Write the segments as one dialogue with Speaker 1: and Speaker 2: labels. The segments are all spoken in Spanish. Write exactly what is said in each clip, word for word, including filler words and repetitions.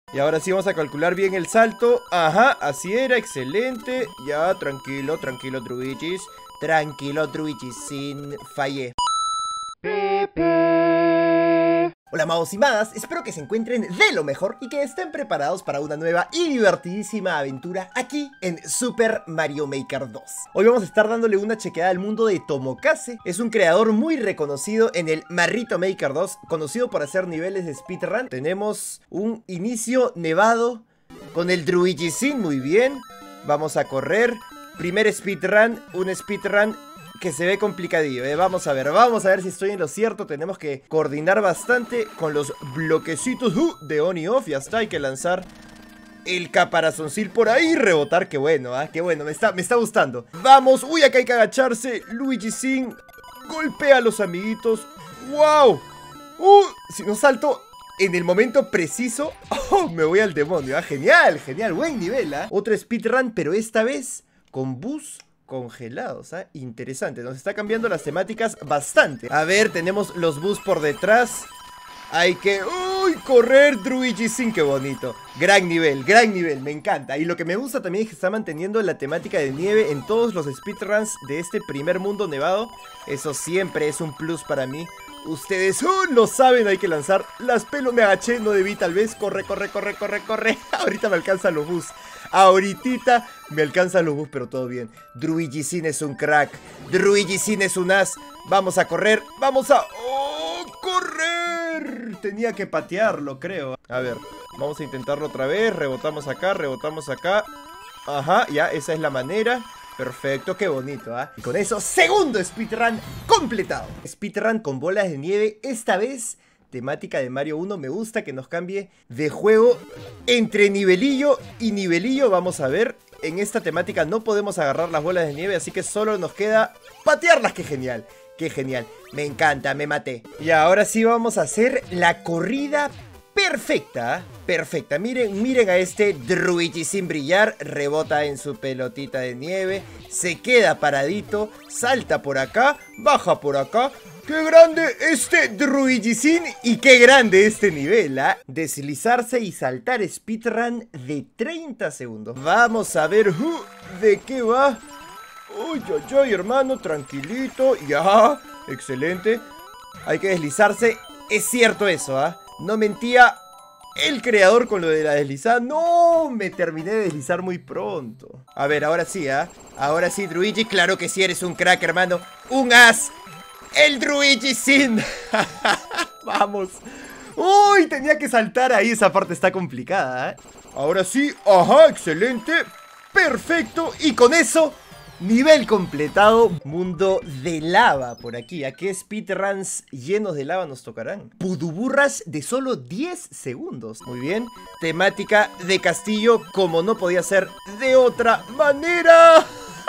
Speaker 1: Y ahora sí vamos a calcular bien el salto. Ajá, así era, excelente. Ya, tranquilo, tranquilo, Druidis. Tranquilo, Druidis, sin fallé. Hola magos y magas, espero que se encuentren de lo mejor y que estén preparados para una nueva y divertidísima aventura aquí en Super Mario Maker dos. Hoy vamos a estar dándole una chequeada al mundo de Tomokaze. Es un creador muy reconocido en el Marrito Maker dos, conocido por hacer niveles de speedrun. Tenemos un inicio nevado con el Druigisin, muy bien. Vamos a correr. Primer speedrun, un speedrun que se ve complicadillo, ¿eh? Vamos a ver, vamos a ver si estoy en lo cierto. Tenemos que coordinar bastante con los bloquecitos uh, de on y off. Ya está, hay que lanzar el caparazoncil por ahí y rebotar. Qué bueno, ¿ah? ¿eh? Qué bueno, me está, me está gustando. Vamos, uy, acá hay que agacharse. Luigisin golpea a los amiguitos. ¡Wow! Uh, si no salto en el momento preciso, oh, me voy al demonio, ¿ah? Genial, genial, buen nivel, ¿ah? ¿eh? Otro speedrun, pero esta vez con bus congelados, ¿eh? Interesante, nos está cambiando las temáticas bastante. A ver, tenemos los bus por detrás. Hay que... ¡Uy! Correr, Druigisin, qué bonito. Gran nivel, gran nivel, me encanta. Y lo que me gusta también es que está manteniendo la temática de nieve en todos los speedruns de este primer mundo nevado. Eso siempre es un plus para mí. Ustedes uh, lo saben, hay que lanzar las pelos. Me agaché, no debí tal vez. Corre, corre, corre, corre, corre. Ahorita me alcanzan los bus. Ahorita me alcanzan los bus, pero todo bien. Druigisin es un crack. Druigisin es un as. Vamos a correr, vamos a... ¡Oh! ¡Correr! Tenía que patearlo, creo. A ver, vamos a intentarlo otra vez. Rebotamos acá, rebotamos acá. Ajá, ya, esa es la manera. Perfecto, qué bonito, ¿eh? Y con eso, segundo speedrun completado. Speedrun con bolas de nieve, esta vez temática de Mario uno. Me gusta que nos cambie de juego entre nivelillo y nivelillo. Vamos a ver, en esta temática no podemos agarrar las bolas de nieve, así que solo nos queda patearlas. Qué genial, qué genial, me encanta, me maté. Y ahora sí vamos a hacer la corrida perfecta, perfecta. Miren, miren a este Druigisin brillar. Rebota en su pelotita de nieve. Se queda paradito. Salta por acá. Baja por acá. ¡Qué grande este Druigisin! Y qué grande este nivel, ¿ah? ¿eh? Deslizarse y saltar speedrun de treinta segundos. Vamos a ver uh, de qué va. Uy, uy, uy, hermano. Tranquilito. Ya. Excelente. Hay que deslizarse. Es cierto eso, ¿ah? ¿eh? No mentía el creador con lo de la deslizada. No, me terminé de deslizar muy pronto. A ver, ahora sí, ¿ah? ¿eh? Ahora sí, Druigi, claro que sí, eres un crack, hermano. Un as. El Druigisin. Vamos. Uy, tenía que saltar ahí. Esa parte está complicada, ¿eh? Ahora sí, ajá, excelente. Perfecto, y con eso... nivel completado. Mundo de lava por aquí. ¿A qué speedruns llenos de lava nos tocarán? Puduburras de solo diez segundos. Muy bien. Temática de castillo, como no podía ser de otra manera.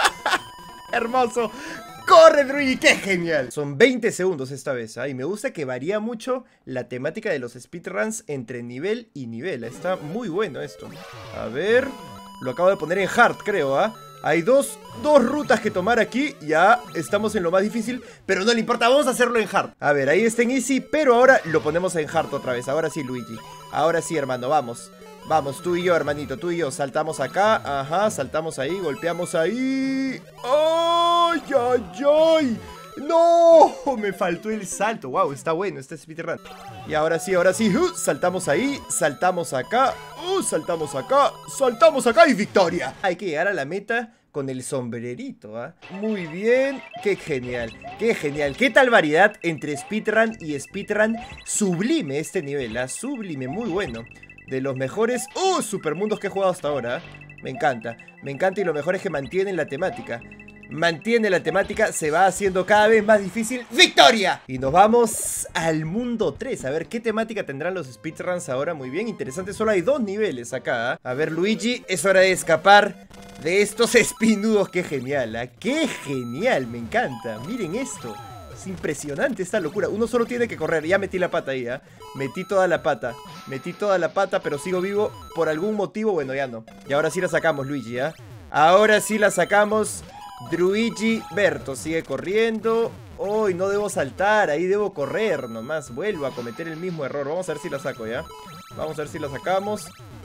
Speaker 1: Hermoso. ¡Corre, Druigi! ¡Qué genial! Son veinte segundos esta vez, ¿eh? Y me gusta que varía mucho la temática de los speedruns entre nivel y nivel. Está muy bueno esto. A ver... lo acabo de poner en hard, creo, ¿ah? ¿eh? Hay dos, dos rutas que tomar aquí. Ya estamos en lo más difícil, pero no le importa, vamos a hacerlo en hard. A ver, ahí está en easy, pero ahora lo ponemos en hard otra vez. Ahora sí, Luigi. Ahora sí, hermano, vamos. Vamos, tú y yo, hermanito, tú y yo. Saltamos acá, ajá, saltamos ahí, golpeamos ahí. ¡Ay, ay, ay! ¡No! Me faltó el salto. Wow, está bueno este speedrun. Y ahora sí, ahora sí. Uh, saltamos ahí, saltamos acá. Uh, saltamos acá, saltamos acá y victoria. Hay que llegar a la meta con el sombrerito, ¿eh? Muy bien. Qué genial, qué genial. Qué tal variedad entre speedrun y speedrun. Sublime este nivel, ¿eh? Sublime, muy bueno. De los mejores uh, supermundos que he jugado hasta ahora, ¿eh? Me encanta, me encanta y lo mejor es que mantienen la temática. Mantiene la temática, se va haciendo cada vez más difícil. ¡Victoria! Y nos vamos al mundo tres. A ver qué temática tendrán los speedruns ahora. Muy bien, interesante. Solo hay dos niveles acá, ¿eh? A ver, Luigi, es hora de escapar de estos espinudos. ¡Qué genial! ¿eh? ¡Qué genial! Me encanta. Miren esto. Es impresionante esta locura. Uno solo tiene que correr. Ya metí la pata ahí, ¿eh? Metí toda la pata. Metí toda la pata, pero sigo vivo por algún motivo. Bueno, ya no. Y ahora sí la sacamos, Luigi, ¿eh? Ahora sí la sacamos. Druigi Berto sigue corriendo. Hoy no debo saltar, ahí debo correr nomás. Vuelvo a cometer el mismo error. Vamos a ver si la saco ya. Vamos a ver si la sacamos.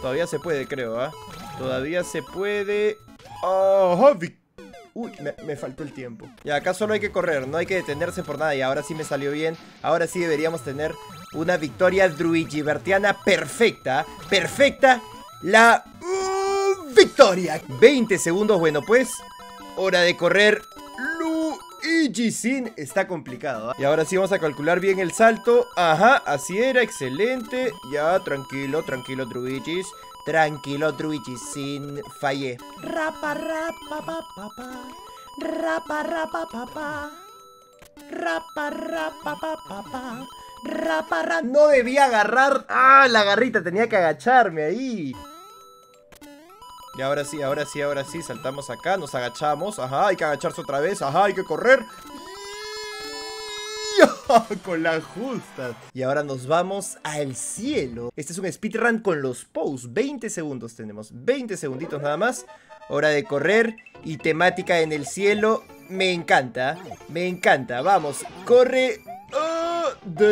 Speaker 1: Todavía se puede, creo, ¿ah? ¿eh? Todavía se puede. ¡Ajá! Uy, me, me faltó el tiempo. Y acá solo hay que correr, no hay que detenerse por nada. Y ahora sí me salió bien. Ahora sí deberíamos tener una victoria druigibertiana perfecta. Perfecta. La uh, victoria. veinte segundos, bueno pues. Hora de correr. Luigi Sin. Está complicado, ¿eh? Y ahora sí vamos a calcular bien el salto. Ajá, así era, excelente. Ya, tranquilo, tranquilo, Druigis. Tranquilo, Druigi Sin. Fallé. Rapa, rapa, pa, pa, pa. Rapa, rapa, pa, pa. Rapa, rapa, pa, pa, pa. Rapa, rapa. No debía agarrar. Ah, la garrita, tenía que agacharme ahí. Y ahora sí, ahora sí, ahora sí, saltamos acá, nos agachamos. Ajá, hay que agacharse otra vez. Ajá, hay que correr. Con la justa. Y ahora nos vamos al cielo. Este es un speedrun con los posts. veinte segundos tenemos, veinte segunditos nada más. Hora de correr y temática en el cielo. Me encanta, me encanta. Vamos, corre. Oh,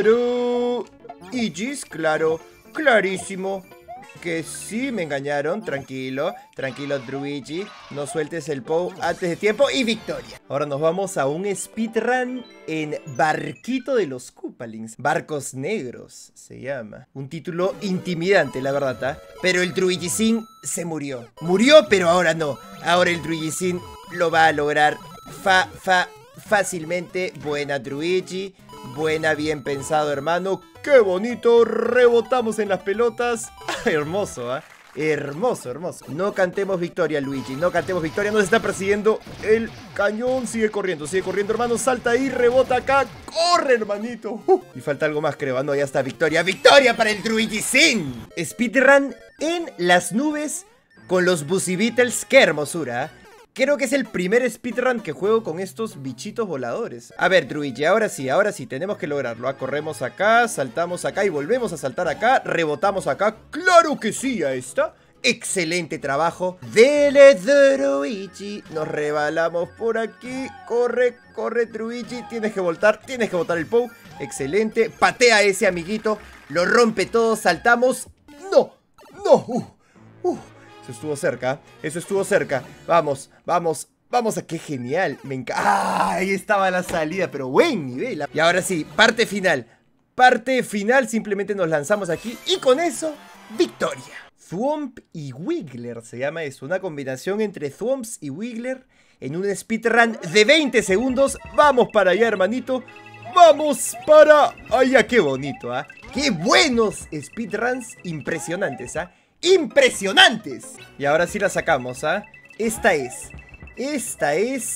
Speaker 1: Druigis, claro, clarísimo. Que sí, me engañaron, tranquilo, tranquilo Druigi, no sueltes el Pou antes de tiempo y victoria. Ahora nos vamos a un speedrun en Barquito de los Koopalings, Barcos Negros se llama. Un título intimidante, la verdad, ¿eh? Pero el Druigi Sin se murió. Murió, pero ahora no. Ahora el Druigi Sin lo va a lograr fa, fa, fácilmente. Buena Druigi, buena, bien pensado, hermano. ¡Qué bonito! Rebotamos en las pelotas. Hermoso, ¿eh? Hermoso, hermoso. No cantemos victoria, Luigi. No cantemos victoria. Nos está persiguiendo el cañón. Sigue corriendo, sigue corriendo, hermano. Salta ahí, rebota acá. ¡Corre, hermanito! Uh, y falta algo más, creo. No, ya está. Victoria. ¡Victoria para el Druigi Sin! Speedrun en las nubes con los Busy Beetles. ¡Qué hermosura! Creo que es el primer speedrun que juego con estos bichitos voladores. A ver, Druigi, ahora sí, ahora sí, tenemos que lograrlo. Ah, corremos acá, saltamos acá y volvemos a saltar acá. Rebotamos acá. ¡Claro que sí! Ahí está. Excelente trabajo del Druigi. Nos rebalamos por aquí. Corre, corre, Druigi. Tienes que voltar, tienes que botar el Pou. Excelente. Patea a ese amiguito. Lo rompe todo, saltamos. ¡No! ¡No! ¡Uh! ¡Uh! Eso estuvo cerca, eso estuvo cerca. Vamos, vamos, vamos a qué genial. Me encanta. ¡Ah! Ahí estaba la salida, pero buen nivel. Y ahora sí, parte final. Parte final, simplemente nos lanzamos aquí. Y con eso, victoria. Thwomp y Wiggler se llama eso. Una combinación entre Thwomps y Wiggler en un speedrun de veinte segundos. Vamos para allá, hermanito. Vamos para allá. Qué bonito, ¿ah? ¿eh? Qué buenos speedruns, impresionantes, ¿ah? ¿eh? ¡Impresionantes! Y ahora sí la sacamos, ¿ah? ¿eh? Esta es, esta es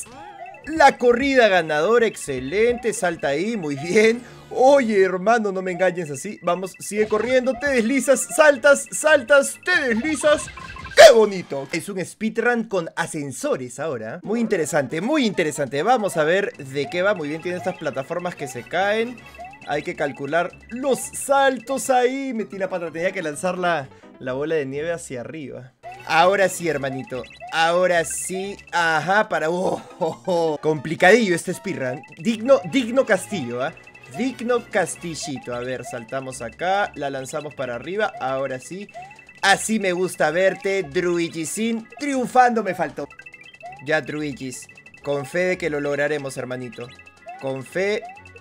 Speaker 1: la corrida ganadora. Excelente, salta ahí, muy bien. Oye, hermano, no me engañes así. Vamos, sigue corriendo, te deslizas, saltas, saltas, te deslizas. ¡Qué bonito! Es un speedrun con ascensores ahora. Muy interesante, muy interesante. Vamos a ver de qué va. Muy bien, tiene estas plataformas que se caen. Hay que calcular los saltos ahí. Metí la pata, tenía que lanzar la, la bola de nieve hacia arriba. Ahora sí, hermanito. Ahora sí. Ajá, para... Oh, oh, oh. Complicadillo este speedrun. Digno, digno castillo, ¿eh? Digno castillito. A ver, saltamos acá. La lanzamos para arriba. Ahora sí. Así me gusta verte, Druigi Sin. Triunfando me faltó. Ya, Druigis. Con fe de que lo lograremos, hermanito. Con fe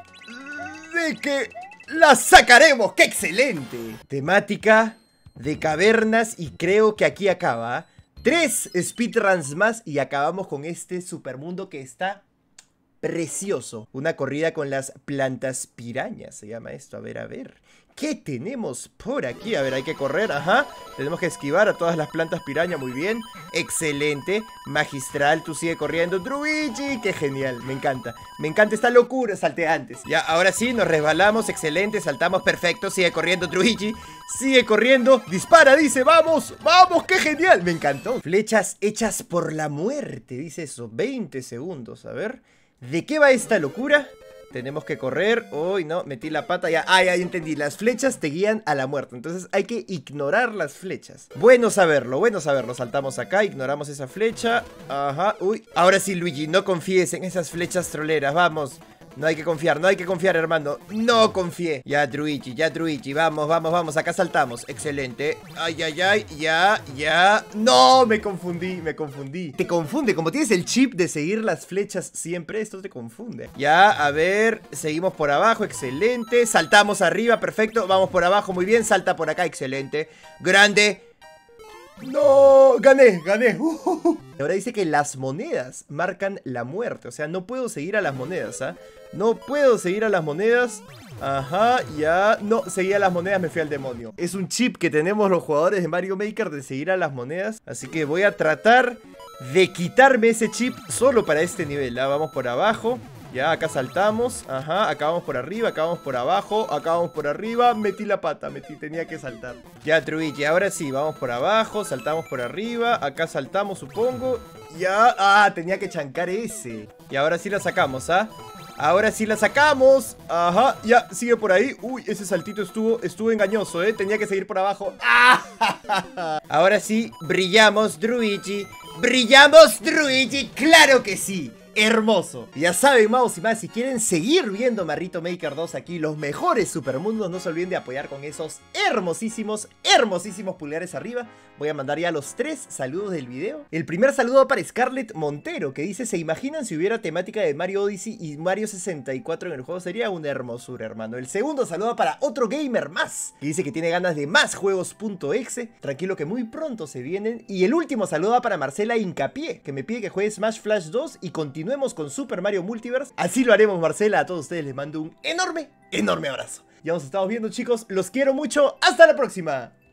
Speaker 1: de que la sacaremos. ¡Qué excelente! Temática de cavernas y creo que aquí acaba. Tres speedruns más y acabamos con este supermundo que está precioso. Una corrida con las plantas pirañas se llama esto. A ver, a ver. ¿Qué tenemos por aquí? A ver, hay que correr, ajá. Tenemos que esquivar a todas las plantas piraña, muy bien. Excelente, magistral, tú sigue corriendo, Druigi. Qué genial, me encanta. Me encanta esta locura, salté antes. Ya, ahora sí, nos resbalamos, excelente, saltamos, perfecto. Sigue corriendo, Druigi. Sigue corriendo, dispara, dice, vamos, vamos, qué genial. Me encantó. Flechas hechas por la muerte, dice eso, veinte segundos, a ver. ¿De qué va esta locura? Tenemos que correr. Uy, no, metí la pata ya. Ah, ya entendí. Las flechas te guían a la muerte. Entonces hay que ignorar las flechas. Bueno saberlo, bueno saberlo. Saltamos acá, ignoramos esa flecha. Ajá, uy. Ahora sí, Luigi, no confíes en esas flechas troleras. Vamos, No hay que confiar, no hay que confiar, hermano. No confié. Ya, Druigi, ya, Druigi. Vamos, vamos, vamos. Acá saltamos. Excelente. Ay, ay, ay. Ya, ya. No, me confundí, me confundí. Te confunde. Como tienes el chip de seguir las flechas siempre, esto te confunde. Ya, a ver. Seguimos por abajo. Excelente. Saltamos arriba. Perfecto. Vamos por abajo. Muy bien. Salta por acá. Excelente. Grande. No, gané, gané. Uh, uh, uh. Ahora dice que las monedas marcan la muerte. O sea, no puedo seguir a las monedas, ¿ah? ¿eh? No puedo seguir a las monedas. Ajá, ya. No, seguí a las monedas, me fui al demonio. Es un chip que tenemos los jugadores de Mario Maker de seguir a las monedas. Así que voy a tratar de quitarme ese chip solo para este nivel. ¿ah? Vamos por abajo. Ya, acá saltamos, ajá, acá vamos por arriba, acá vamos por abajo, acá vamos por arriba. Metí la pata, metí, tenía que saltar. Ya, Druigi, ahora sí, vamos por abajo, saltamos por arriba, acá saltamos, supongo. Ya, ah, tenía que chancar ese. Y ahora sí la sacamos, ¿ah? Ahora sí la sacamos. Ajá, ya, sigue por ahí. Uy, ese saltito estuvo, estuvo engañoso, ¿eh? Tenía que seguir por abajo. ¡Ah! Ahora sí, brillamos, Druigi. ¡Brillamos, Druigi! ¡Claro que sí! Hermoso. Ya saben, magos y más, si quieren seguir viendo Marito Maker dos aquí, los mejores supermundos, no se olviden de apoyar con esos hermosísimos, hermosísimos pulgares arriba. Voy a mandar ya los tres saludos del video. El primer saludo para Scarlett Montero, que dice: ¿se imaginan si hubiera temática de Mario Odyssey y Mario sesenta y cuatro en el juego? Sería una hermosura, hermano. El segundo saludo para otro gamer más, que dice que tiene ganas de más juegos.exe. Tranquilo que muy pronto se vienen. Y el último saludo para Marcela Hincapié, que me pide que juegue Smash Flash dos y continúe con Super Mario Multiverse. Así lo haremos, Marcela. A todos ustedes les mando un enorme, enorme abrazo. Ya nos estamos viendo, chicos. Los quiero mucho. Hasta la próxima.